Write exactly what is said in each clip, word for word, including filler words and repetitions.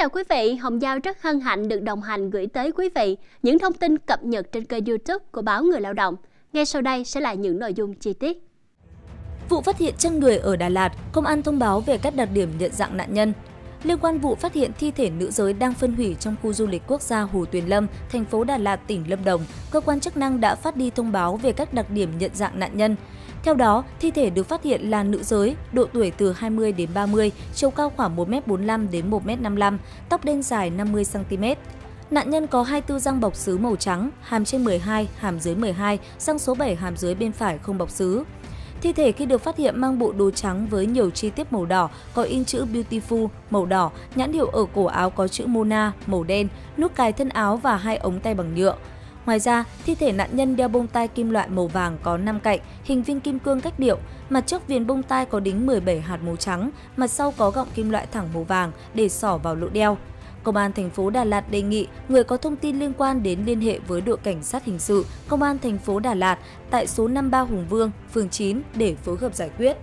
chào quý vị, Hồng Giao rất hân hạnh được đồng hành gửi tới quý vị những thông tin cập nhật trên kênh YouTube của báo Người Lao động. Ngay sau đây sẽ là những nội dung chi tiết. Vụ phát hiện chân người ở Đà Lạt, công an thông báo về các đặc điểm nhận dạng nạn nhân. Liên quan vụ phát hiện thi thể nữ giới đang phân hủy trong khu du lịch quốc gia Hồ Tuyền Lâm, thành phố Đà Lạt, tỉnh Lâm Đồng, cơ quan chức năng đã phát đi thông báo về các đặc điểm nhận dạng nạn nhân. Theo đó, thi thể được phát hiện là nữ giới, độ tuổi từ hai mươi đến ba mươi, chiều cao khoảng một mét bốn mươi lăm đến một mét năm mươi lăm, tóc đen dài năm mươi xăng ti mét. Nạn nhân có hai mươi tư răng bọc xứ màu trắng, hàm trên mười hai, hàm dưới mười hai, răng số bảy hàm dưới bên phải không bọc xứ. Thi thể khi được phát hiện mang bộ đồ trắng với nhiều chi tiết màu đỏ, có in chữ Beautiful màu đỏ, nhãn hiệu ở cổ áo có chữ Mona màu đen, nút cài thân áo và hai ống tay bằng nhựa. Ngoài ra, thi thể nạn nhân đeo bông tai kim loại màu vàng có năm cạnh, hình viên kim cương cách điệu, mặt trước viền bông tai có đính mười bảy hạt màu trắng, mặt sau có gọng kim loại thẳng màu vàng để xỏ vào lỗ đeo. Công an thành phố Đà Lạt đề nghị người có thông tin liên quan đến liên hệ với đội cảnh sát hình sự Công an thành phố Đà Lạt tại số năm mươi ba Hùng Vương, phường chín để phối hợp giải quyết.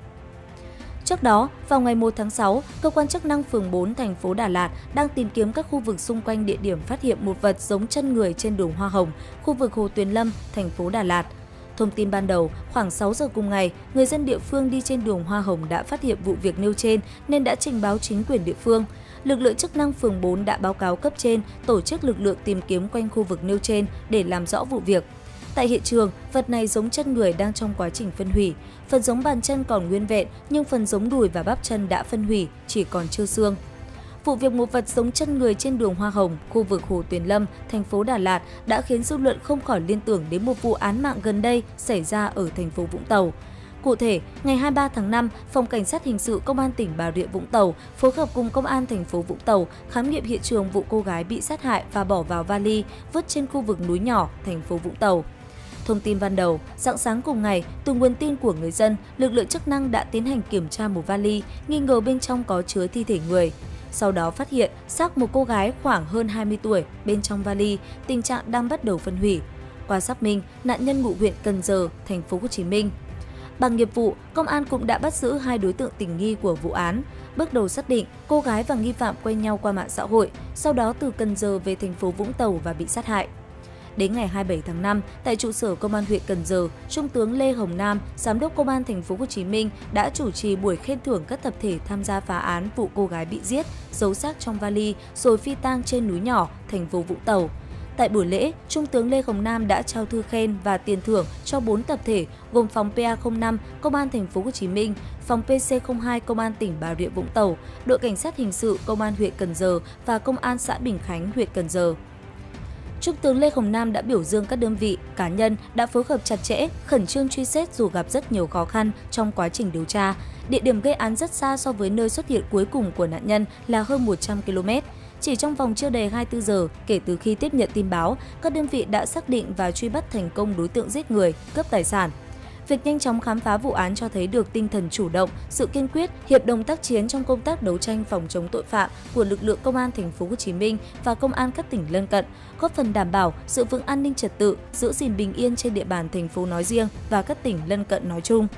Trước đó, vào ngày một tháng sáu, cơ quan chức năng phường bốn thành phố Đà Lạt đang tìm kiếm các khu vực xung quanh địa điểm phát hiện một vật giống chân người trên đường Hoa Hồng, khu vực Hồ Tuyền Lâm, thành phố Đà Lạt. Thông tin ban đầu, khoảng sáu giờ cùng ngày, người dân địa phương đi trên đường Hoa Hồng đã phát hiện vụ việc nêu trên nên đã trình báo chính quyền địa phương. Lực lượng chức năng phường bốn đã báo cáo cấp trên tổ chức lực lượng tìm kiếm quanh khu vực nêu trên để làm rõ vụ việc. Tại hiện trường, vật này giống chân người đang trong quá trình phân hủy. Phần giống bàn chân còn nguyên vẹn, nhưng phần giống đùi và bắp chân đã phân hủy, chỉ còn trơ xương. Vụ việc một vật giống chân người trên đường Hoa Hồng, khu vực Hồ Tuyền Lâm, thành phố Đà Lạt đã khiến dư luận không khỏi liên tưởng đến một vụ án mạng gần đây xảy ra ở thành phố Vũng Tàu. Cụ thể, ngày hai mươi ba tháng năm, Phòng Cảnh sát Hình sự Công an tỉnh Bà Rịa Vũng Tàu phối hợp cùng Công an thành phố Vũng Tàu khám nghiệm hiện trường vụ cô gái bị sát hại và bỏ vào vali vứt trên khu vực núi nhỏ, thành phố Vũng Tàu. Thông tin ban đầu, rạng sáng cùng ngày, từ nguồn tin của người dân, lực lượng chức năng đã tiến hành kiểm tra một vali, nghi ngờ bên trong có chứa thi thể người. Sau đó phát hiện xác một cô gái khoảng hơn hai mươi tuổi bên trong vali, tình trạng đang bắt đầu phân hủy. Qua xác minh, nạn nhân ngụ huyện Cần Giờ, thành phố Hồ Chí Minh. Bằng nghiệp vụ, công an cũng đã bắt giữ hai đối tượng tình nghi của vụ án. Bước đầu xác định, cô gái và nghi phạm quen nhau qua mạng xã hội, sau đó từ Cần Giờ về thành phố Vũng Tàu và bị sát hại. Đến ngày hai mươi bảy tháng năm, tại trụ sở Công an huyện Cần Giờ, Trung tướng Lê Hồng Nam, Giám đốc Công an thành phố Hồ Chí Minh đã chủ trì buổi khen thưởng các tập thể tham gia phá án vụ cô gái bị giết, giấu xác trong vali rồi phi tang trên núi nhỏ, thành phố Vũng Tàu. Tại buổi lễ, Trung tướng Lê Hồng Nam đã trao thư khen và tiền thưởng cho bốn tập thể gồm phòng pê a không năm Công an thành phố Hồ Chí Minh, phòng pê xê không hai Công an tỉnh Bà Rịa Vũng Tàu, đội cảnh sát hình sự Công an huyện Cần Giờ và Công an xã Bình Khánh, huyện Cần Giờ. Trung tướng Lê Hồng Nam đã biểu dương các đơn vị, cá nhân đã phối hợp chặt chẽ, khẩn trương truy xét dù gặp rất nhiều khó khăn trong quá trình điều tra. Địa điểm gây án rất xa so với nơi xuất hiện cuối cùng của nạn nhân là hơn một trăm ki lô mét. Chỉ trong vòng chưa đầy hai mươi tư giờ kể từ khi tiếp nhận tin báo, các đơn vị đã xác định và truy bắt thành công đối tượng giết người, cướp tài sản. Việc nhanh chóng khám phá vụ án cho thấy được tinh thần chủ động, sự kiên quyết, hiệp đồng tác chiến trong công tác đấu tranh phòng chống tội phạm của lực lượng Công an thành phố Hồ Chí Minh và Công an các tỉnh lân cận, góp phần đảm bảo sự vững an ninh trật tự, giữ gìn bình yên trên địa bàn thành phố nói riêng và các tỉnh lân cận nói chung.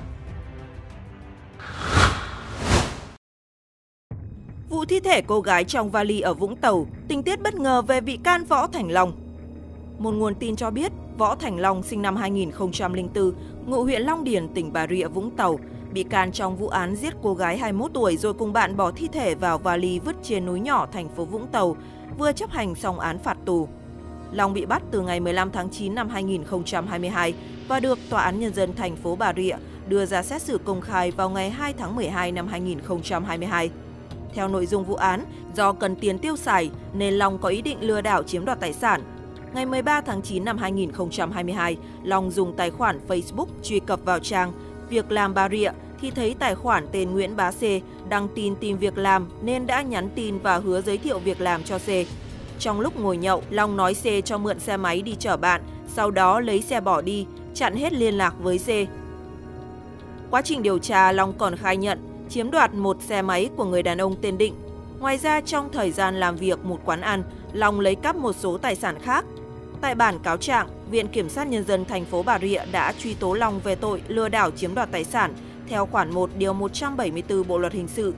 Vụ thi thể cô gái trong vali ở Vũng Tàu, tình tiết bất ngờ về bị can Võ Thành Long. Một nguồn tin cho biết, Võ Thành Long sinh năm hai nghìn không trăm lẻ bốn, ngụ huyện Long Điền, tỉnh Bà Rịa Vũng Tàu, bị can trong vụ án giết cô gái hai mươi mốt tuổi rồi cùng bạn bỏ thi thể vào vali vứt trên núi nhỏ thành phố Vũng Tàu, vừa chấp hành xong án phạt tù. Long bị bắt từ ngày mười lăm tháng chín năm hai nghìn không trăm hai mươi hai và được Tòa án Nhân dân thành phố Bà Rịa đưa ra xét xử công khai vào ngày hai tháng mười hai năm hai nghìn không trăm hai mươi hai. Theo nội dung vụ án, do cần tiền tiêu xài nên Long có ý định lừa đảo chiếm đoạt tài sản. Ngày mười ba tháng chín năm hai nghìn không trăm hai mươi hai, Long dùng tài khoản Facebook truy cập vào trang Việc làm Bà Rịa thì thấy tài khoản tên Nguyễn Bá C đăng tin tìm việc làm nên đã nhắn tin và hứa giới thiệu việc làm cho C. Trong lúc ngồi nhậu, Long nói C cho mượn xe máy đi chở bạn, sau đó lấy xe bỏ đi, chặn hết liên lạc với C. Quá trình điều tra, Long còn khai nhận chiếm đoạt một xe máy của người đàn ông tên Định. Ngoài ra, trong thời gian làm việc một quán ăn, Long lấy cắp một số tài sản khác. Tại bản cáo trạng, Viện Kiểm sát Nhân dân thành phố Bà Rịa đã truy tố Long về tội lừa đảo chiếm đoạt tài sản theo khoản một điều một trăm bảy mươi tư Bộ luật hình sự.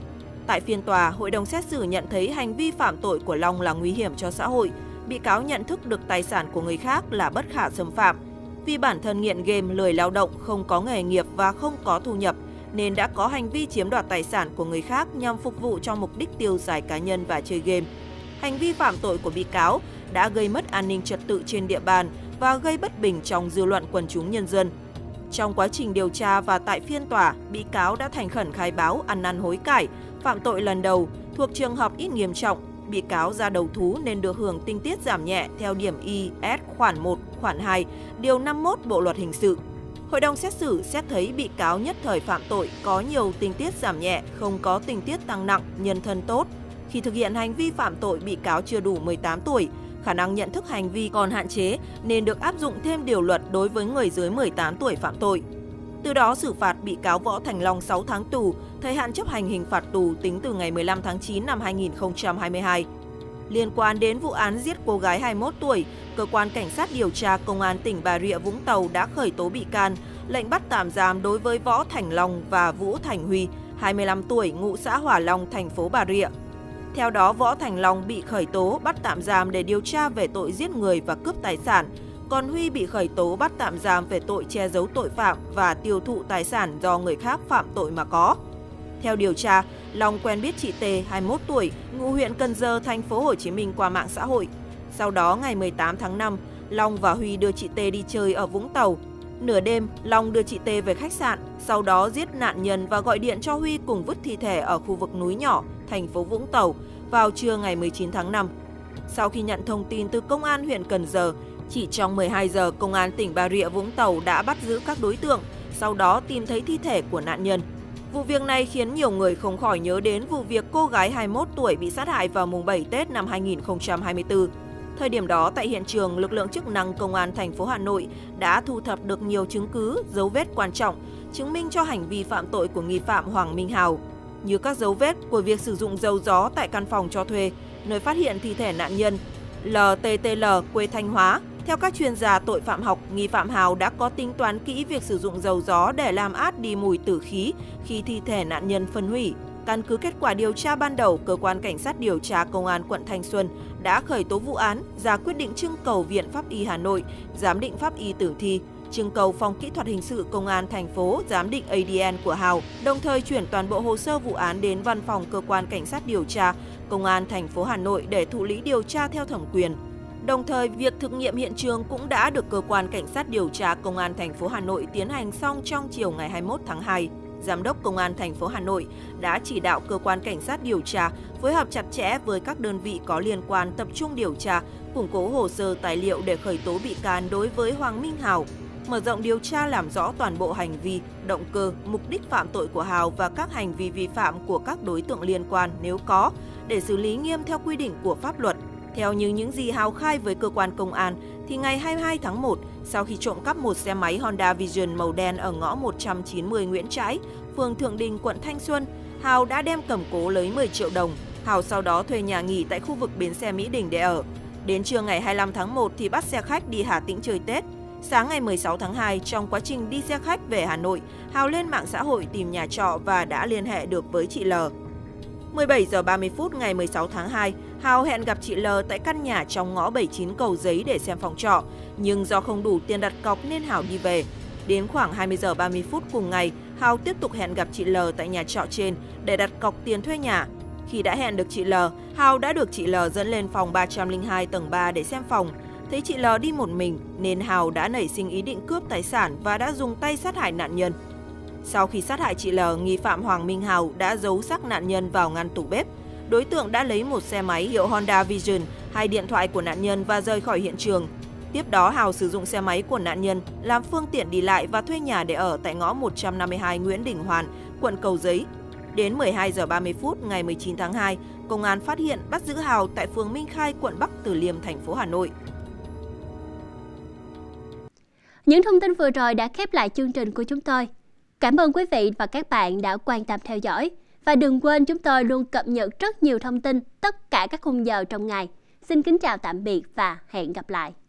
Tại phiên tòa, hội đồng xét xử nhận thấy hành vi phạm tội của Long là nguy hiểm cho xã hội. Bị cáo nhận thức được tài sản của người khác là bất khả xâm phạm. Vì bản thân nghiện game, lười lao động, không có nghề nghiệp và không có thu nhập, nên đã có hành vi chiếm đoạt tài sản của người khác nhằm phục vụ cho mục đích tiêu xài cá nhân và chơi game. Hành vi phạm tội của bị cáo đã gây mất an ninh trật tự trên địa bàn và gây bất bình trong dư luận quần chúng nhân dân. Trong quá trình điều tra và tại phiên tòa, bị cáo đã thành khẩn khai báo ăn năn hối cải, phạm tội lần đầu, thuộc trường hợp ít nghiêm trọng. Bị cáo ra đầu thú nên được hưởng tình tiết giảm nhẹ theo điểm Y, S khoản một, khoản hai, điều năm mươi mốt Bộ Luật Hình sự. Hội đồng xét xử xét thấy bị cáo nhất thời phạm tội có nhiều tình tiết giảm nhẹ, không có tình tiết tăng nặng, nhân thân tốt. Khi thực hiện hành vi phạm tội, bị cáo chưa đủ mười tám tuổi, khả năng nhận thức hành vi còn hạn chế nên được áp dụng thêm điều luật đối với người dưới mười tám tuổi phạm tội. Từ đó xử phạt bị cáo Võ Thành Long sáu tháng tù, thời hạn chấp hành hình phạt tù tính từ ngày mười lăm tháng chín năm hai nghìn không trăm hai mươi hai. Liên quan đến vụ án giết cô gái hai mươi mốt tuổi, Cơ quan Cảnh sát điều tra Công an tỉnh Bà Rịa Vũng Tàu đã khởi tố bị can, lệnh bắt tạm giam đối với Võ Thành Long và Vũ Thành Huy, hai mươi lăm tuổi, ngụ xã Hòa Long, thành phố Bà Rịa. Theo đó, Võ Thành Long bị khởi tố bắt tạm giam để điều tra về tội giết người và cướp tài sản, còn Huy bị khởi tố bắt tạm giam về tội che giấu tội phạm và tiêu thụ tài sản do người khác phạm tội mà có. Theo điều tra, Long quen biết chị T, hai mươi mốt tuổi, ngụ huyện Cần Giờ, thành phố Hồ Chí Minh qua mạng xã hội. Sau đó, ngày mười tám tháng năm, Long và Huy đưa chị T đi chơi ở Vũng Tàu. Nửa đêm, Long đưa chị T về khách sạn, sau đó giết nạn nhân và gọi điện cho Huy cùng vứt thi thể ở khu vực núi nhỏ, thành phố Vũng Tàu vào trưa ngày mười chín tháng năm. Sau khi nhận thông tin từ Công an huyện Cần Giờ, chỉ trong mười hai giờ, Công an tỉnh Bà Rịa Vũng Tàu đã bắt giữ các đối tượng, sau đó tìm thấy thi thể của nạn nhân. Vụ việc này khiến nhiều người không khỏi nhớ đến vụ việc cô gái hai mươi mốt tuổi bị sát hại vào mùng bảy Tết năm hai nghìn không trăm hai mươi tư. Thời điểm đó, tại hiện trường, lực lượng chức năng Công an thành phố Hà Nội đã thu thập được nhiều chứng cứ, dấu vết quan trọng, chứng minh cho hành vi phạm tội của nghi phạm Hoàng Minh Hào, như các dấu vết của việc sử dụng dầu gió tại căn phòng cho thuê, nơi phát hiện thi thể nạn nhân lờ tê tê lờ, quê Thanh Hóa. Theo các chuyên gia tội phạm học, nghi phạm Hào đã có tính toán kỹ việc sử dụng dầu gió để làm át đi mùi tử khí khi thi thể nạn nhân phân hủy. Căn cứ kết quả điều tra ban đầu, Cơ quan Cảnh sát điều tra Công an quận Thanh Xuân đã khởi tố vụ án, ra quyết định trưng cầu Viện Pháp y Hà Nội giám định pháp y tử thi, trưng cầu Phòng Kỹ thuật Hình sự Công an thành phố giám định a đê en của Hào, đồng thời chuyển toàn bộ hồ sơ vụ án đến Văn phòng Cơ quan Cảnh sát điều tra Công an thành phố Hà Nội để thụ lý điều tra theo thẩm quyền. Đồng thời, việc thực nghiệm hiện trường cũng đã được Cơ quan Cảnh sát điều tra Công an thành phố Hà Nội tiến hành xong trong chiều ngày hai mươi mốt tháng hai. Giám đốc Công an thành phố Hà Nội đã chỉ đạo Cơ quan Cảnh sát điều tra phối hợp chặt chẽ với các đơn vị có liên quan tập trung điều tra, củng cố hồ sơ tài liệu để khởi tố bị can đối với Hoàng Minh Hào, mở rộng điều tra làm rõ toàn bộ hành vi, động cơ, mục đích phạm tội của Hào và các hành vi vi phạm của các đối tượng liên quan nếu có, để xử lý nghiêm theo quy định của pháp luật. Theo như những gì Hào khai với cơ quan công an, thì ngày hai mươi hai tháng một, sau khi trộm cắp một xe máy Honda Vision màu đen ở ngõ một trăm chín mươi Nguyễn Trãi, phường Thượng Đình, quận Thanh Xuân, Hào đã đem cầm cố lấy mười triệu đồng. Hào sau đó thuê nhà nghỉ tại khu vực bến xe Mỹ Đình để ở. Đến trưa ngày hai mươi lăm tháng một thì bắt xe khách đi Hà Tĩnh chơi Tết. Sáng ngày mười sáu tháng hai, trong quá trình đi xe khách về Hà Nội, Hào lên mạng xã hội tìm nhà trọ và đã liên hệ được với chị L. mười bảy giờ ba mươi phút ngày mười sáu tháng hai, Hào hẹn gặp chị L tại căn nhà trong ngõ bảy mươi chín Cầu Giấy để xem phòng trọ, nhưng do không đủ tiền đặt cọc nên Hào đi về. Đến khoảng hai mươi giờ ba mươi phút cùng ngày, Hào tiếp tục hẹn gặp chị L tại nhà trọ trên để đặt cọc tiền thuê nhà. Khi đã hẹn được chị L, Hào đã được chị L dẫn lên phòng ba trăm lẻ hai tầng ba để xem phòng. Thấy chị L đi một mình nên Hào đã nảy sinh ý định cướp tài sản và đã dùng tay sát hại nạn nhân. Sau khi sát hại chị L, nghi phạm Hoàng Minh Hào đã giấu xác nạn nhân vào ngăn tủ bếp. Đối tượng đã lấy một xe máy hiệu Honda Vision, hai điện thoại của nạn nhân và rời khỏi hiện trường. Tiếp đó, Hào sử dụng xe máy của nạn nhân làm phương tiện đi lại và thuê nhà để ở tại ngõ một trăm năm mươi hai Nguyễn Đình Hoàn, quận Cầu Giấy. Đến mười hai giờ ba mươi phút ngày mười chín tháng hai, công an phát hiện bắt giữ Hào tại phường Minh Khai, quận Bắc Từ Liêm, thành phố Hà Nội. Những thông tin vừa rồi đã khép lại chương trình của chúng tôi. Cảm ơn quý vị và các bạn đã quan tâm theo dõi. Và đừng quên chúng tôi luôn cập nhật rất nhiều thông tin tất cả các khung giờ trong ngày. Xin kính chào tạm biệt và hẹn gặp lại.